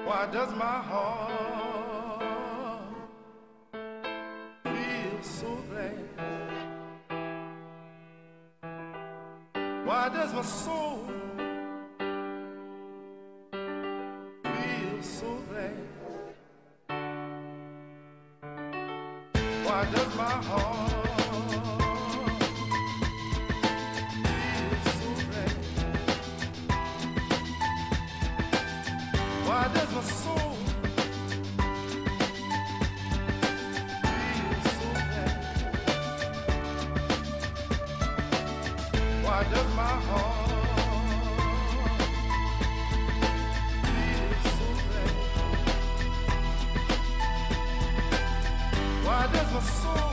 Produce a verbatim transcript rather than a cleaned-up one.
Why does my heart feel so glad? Why does my soul feel so glad? Why does my heart feel so glad? Why does my soul feel so glad? Why does my heart feel so glad? Why does my soul